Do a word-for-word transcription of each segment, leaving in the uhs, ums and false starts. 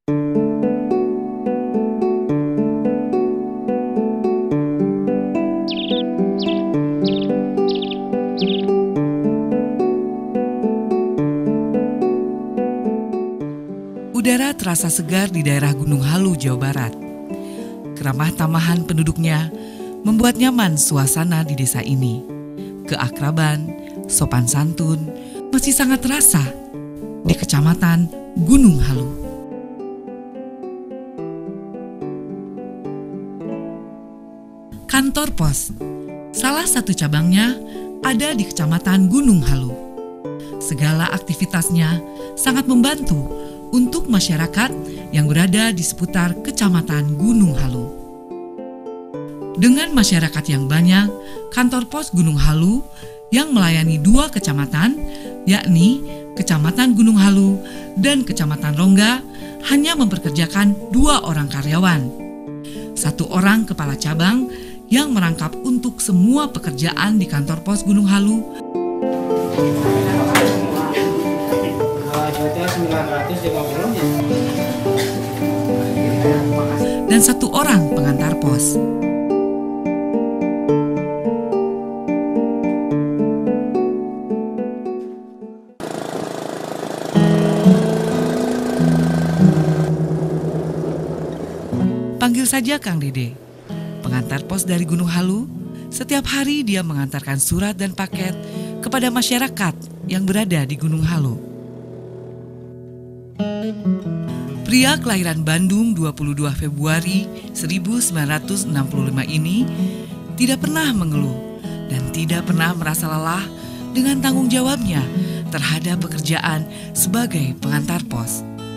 Udara terasa segar di daerah Gunung Halu, Jawa Barat. Keramah tamahan penduduknya membuat nyaman suasana di desa ini. Keakraban, sopan santun masih sangat terasa di Kecamatan Gunung Halu. Kantor pos, salah satu cabangnya ada di Kecamatan Gunung Halu. Segala aktivitasnya sangat membantu untuk masyarakat yang berada di seputar Kecamatan Gunung Halu. Dengan masyarakat yang banyak, kantor pos Gunung Halu yang melayani dua kecamatan, yakni Kecamatan Gunung Halu dan Kecamatan Rongga, hanya memperkerjakan dua orang karyawan. Satu orang kepala cabang yang merangkap untuk semua pekerjaan di kantor pos Gunung Halu. Dan satu orang pengantar pos. Panggil saja Kang Dede, pengantar pos dari Gunung Halu. Setiap hari dia mengantarkan surat dan paket kepada masyarakat yang berada di Gunung Halu. Pria kelahiran Bandung dua puluh dua Februari seribu sembilan ratus enam puluh lima ini tidak pernah mengeluh dan tidak pernah merasa lelah dengan tanggung jawabnya terhadap pekerjaan sebagai pengantar pos.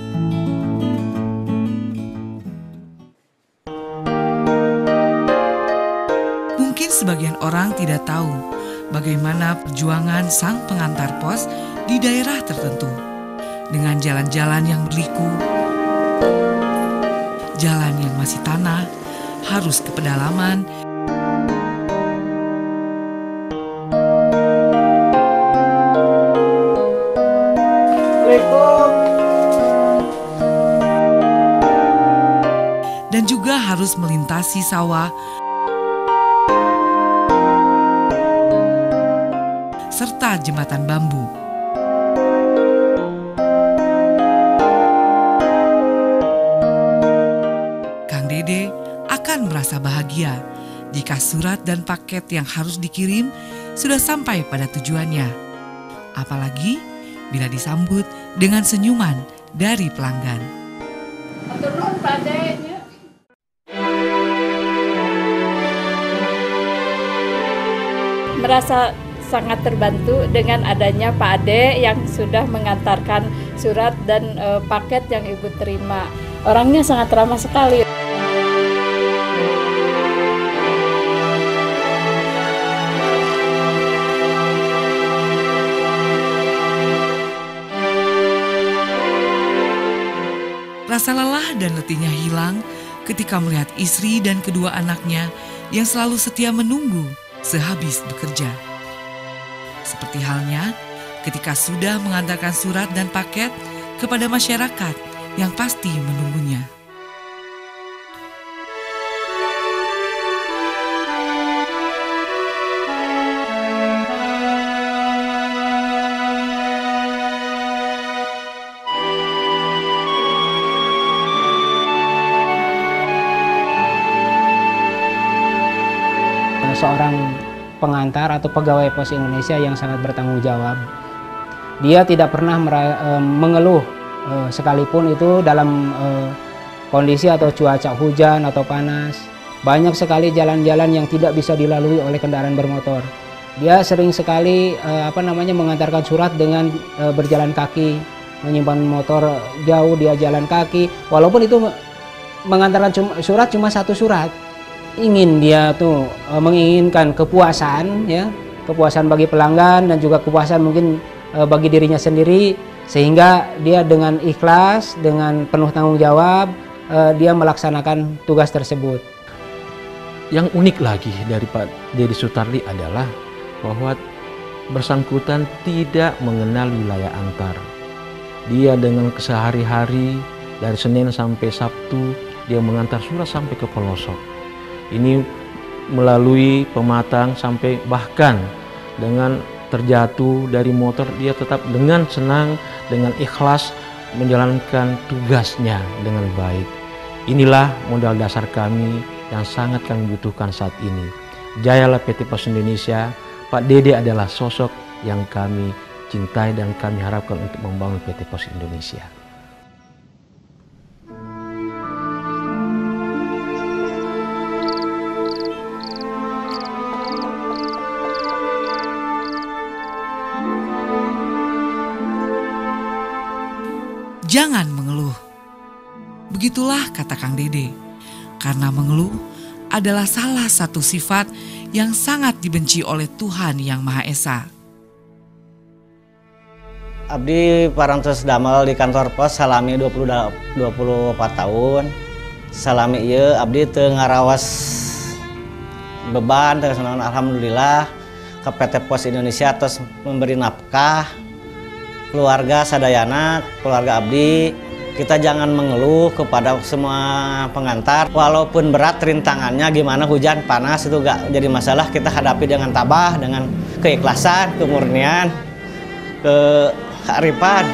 Mungkin sebagian orang tidak tahu bagaimana perjuangan sang pengantar pos di daerah tertentu. Dengan jalan-jalan yang berliku, jalan yang masih tanah, harus ke pedalaman, dan juga harus melintasi sawah, serta jembatan bambu. Dede akan merasa bahagia jika surat dan paket yang harus dikirim sudah sampai pada tujuannya. Apalagi bila disambut dengan senyuman dari pelanggan. Turun padanya. Merasa sangat terbantu dengan adanya Pak Ade yang sudah mengantarkan surat dan e, paket yang Ibu terima. Orangnya sangat ramah sekali. Rasa lelah dan letihnya hilang ketika melihat istri dan kedua anaknya yang selalu setia menunggu sehabis bekerja. Seperti halnya ketika sudah mengantarkan surat dan paket kepada masyarakat yang pasti menunggunya. Seorang pengantar atau pegawai Pos Indonesia yang sangat bertanggung jawab. Dia tidak pernah mengeluh sekalipun itu dalam kondisi atau cuaca hujan atau panas. Banyak sekali jalan-jalan yang tidak bisa dilalui oleh kendaraan bermotor. Dia sering sekali apa namanya mengantarkan surat dengan berjalan kaki, menyimpan motor jauh dia jalan kaki. Walaupun itu mengantarkan surat cuma satu surat. Ingin dia tuh e, menginginkan kepuasan, ya, kepuasan bagi pelanggan dan juga kepuasan mungkin e, bagi dirinya sendiri, sehingga dia dengan ikhlas, dengan penuh tanggung jawab, e, dia melaksanakan tugas tersebut. Yang unik lagi dari Pak Dede Sutarli adalah bahwa bersangkutan tidak mengenal wilayah antar. Dia dengan kesehari-hari Dari Senin sampai Sabtu dia mengantar surat sampai ke pelosok. Ini melalui Pematang sampai bahkan dengan terjatuh dari motor dia tetap dengan senang, dengan ikhlas menjalankan tugasnya dengan baik. Inilah modal dasar kami yang sangat kami butuhkan saat ini. Jayalah P T Pos Indonesia. Pak Dede adalah sosok yang kami cintai dan kami harapkan untuk membangun P T Pos Indonesia. Jangan mengeluh. Begitulah kata Kang Dede. Karena mengeluh adalah salah satu sifat yang sangat dibenci oleh Tuhan Yang Maha Esa. Abdi parantos damel di kantor pos salami dua puluh empat tahun. Salami ieu abdi teu ngaraos beban, teu senang, alhamdulillah ke P T Pos Indonesia terus memberi nafkah keluarga sadayana, keluarga abdi. Kita jangan mengeluh kepada semua pengantar, walaupun berat rintangannya gimana, hujan, panas, itu gak jadi masalah. Kita hadapi dengan tabah, dengan keikhlasan, kemurnian, kearifan.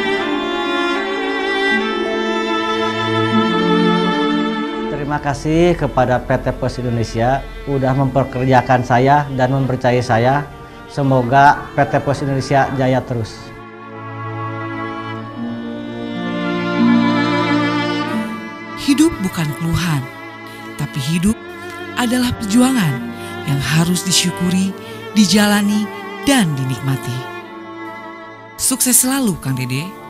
Terima kasih kepada P T Pos Indonesia udah memperkerjakan saya dan mempercayai saya. Semoga P T Pos Indonesia jaya terus. Hidup bukan keluhan, tapi hidup adalah perjuangan yang harus disyukuri, dijalani, dan dinikmati. Sukses selalu Kang Dede.